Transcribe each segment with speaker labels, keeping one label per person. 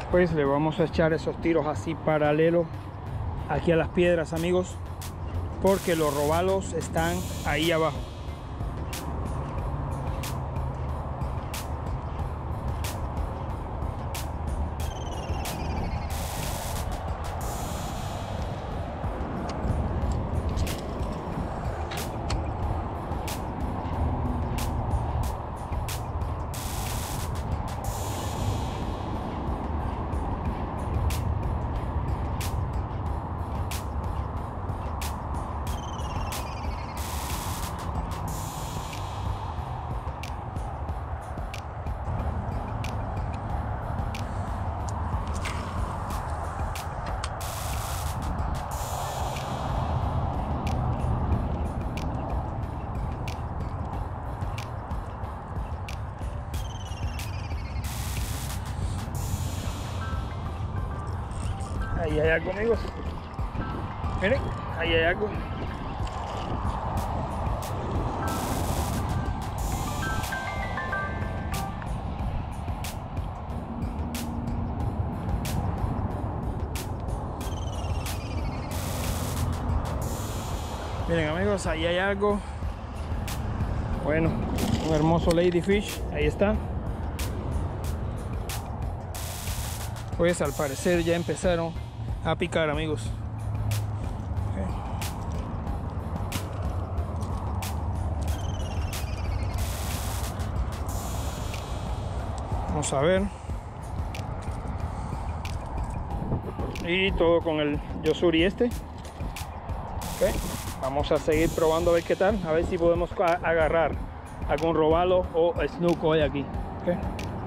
Speaker 1: Pues le vamos a echar esos tiros así paralelo aquí a las piedras, amigos, porque los robalos están ahí abajo. Ahí hay algo, amigos. Miren, ahí hay algo. Miren, amigos, ahí hay algo. Bueno, un hermoso ladyfish. Ahí está. Pues al parecer ya empezaron a picar, amigos. Okay. Vamos a ver. Y todo con el Yo-Zuri este. Okay. Vamos a seguir probando a ver qué tal. A ver si podemos agarrar algún robalo o snook hoy aquí. Okay.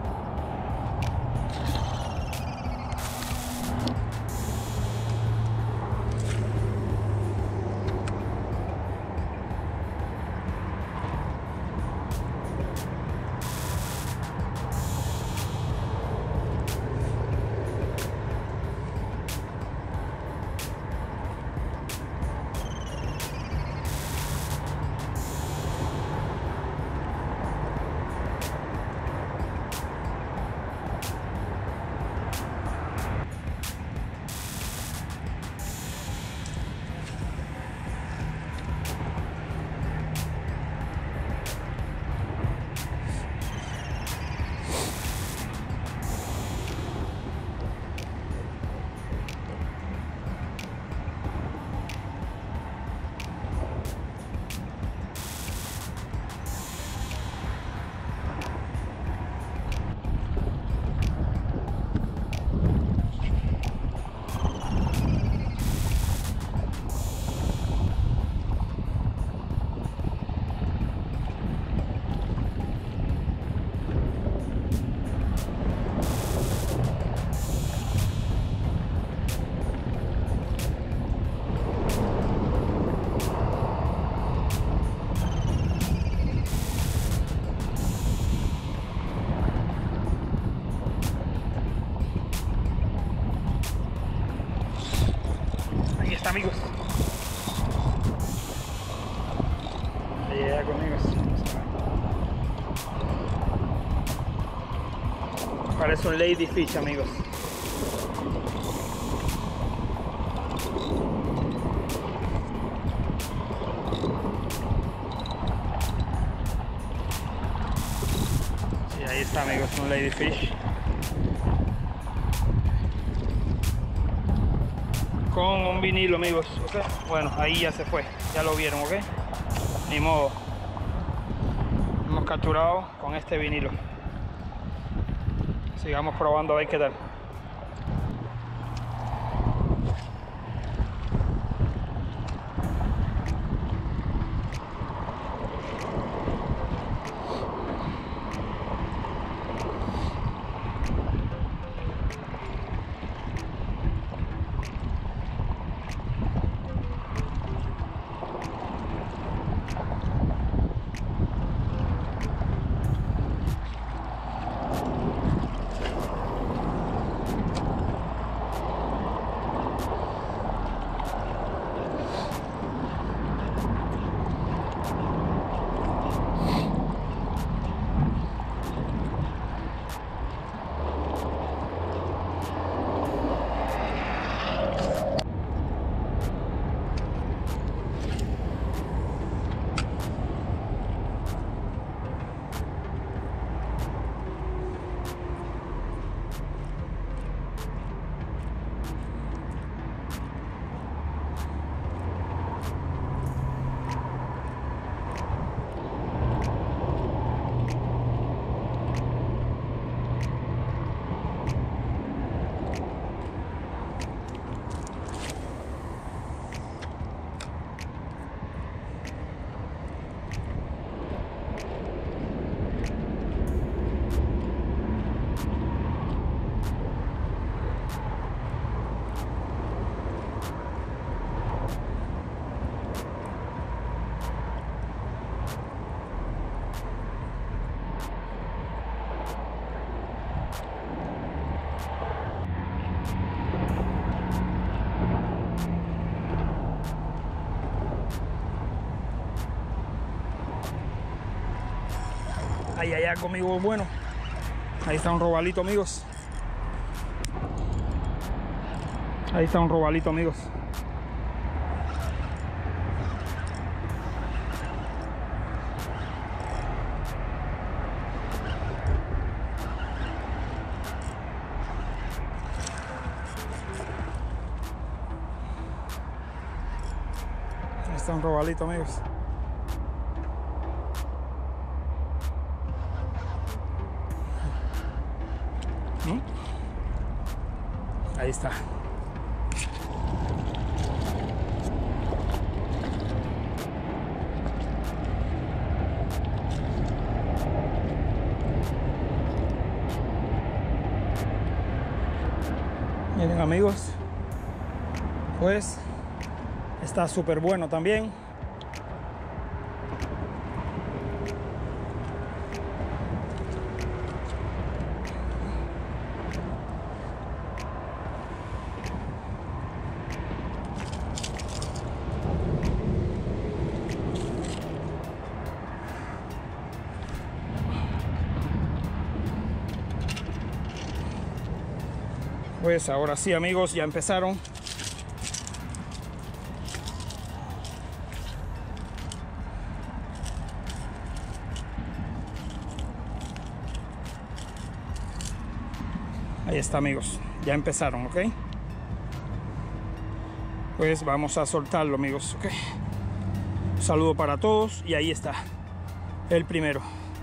Speaker 1: Amigos, ahí hay algo, amigos. Parece un ladyfish, amigos. Sí, ahí está, amigos, un ladyfish con un vinilo, amigos. Okay. Bueno, ahí ya se fue, ya lo vieron, ok. Ni modo, hemos capturado con este vinilo. Sigamos probando a ver qué tal. Ahí hay algo, amigos, bueno. Ahí está un robalito, amigos. Ahí está un robalito, amigos. Ahí está un robalito, amigos. Ahí está. Miren, amigos, pues está súper bueno también. Pues ahora sí, amigos, ya empezaron. Ahí está, amigos, ya empezaron, ¿ok? Pues vamos a soltarlo, amigos, ¿ok? Un saludo para todos y ahí está el primero.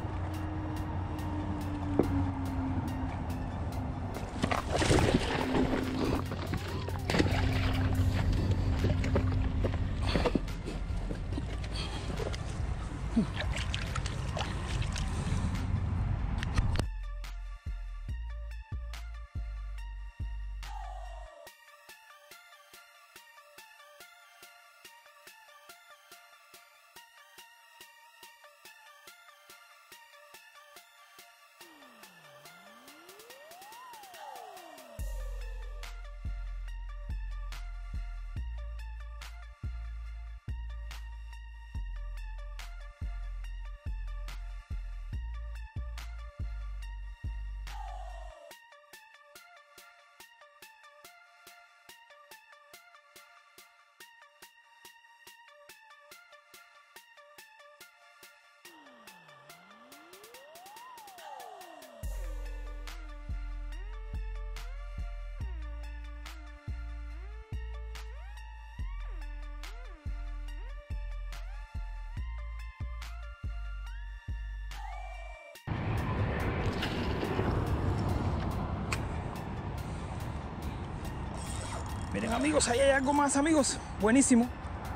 Speaker 1: Miren, amigos, ahí hay algo más, amigos. Buenísimo.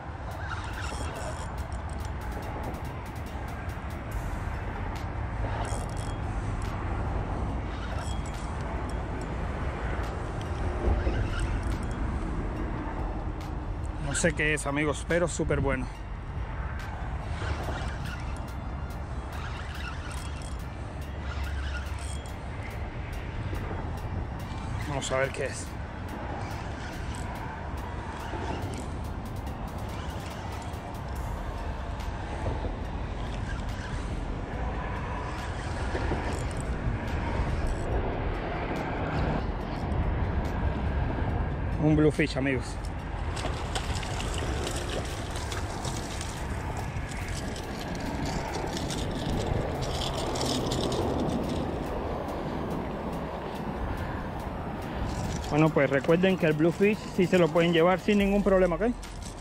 Speaker 1: No sé qué es, amigos, pero súper bueno. Vamos a ver qué es. Un bluefish, amigos. Bueno, pues recuerden que el bluefish sí se lo pueden llevar sin ningún problema, ¿ok?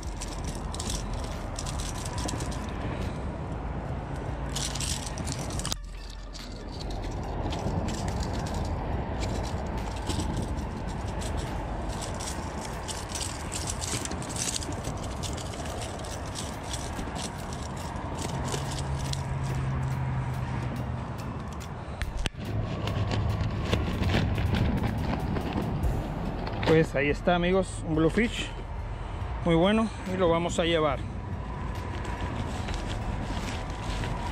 Speaker 1: Pues ahí está, amigos, un bluefish muy bueno y lo vamos a llevar.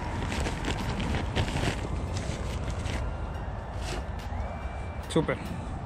Speaker 1: Súper.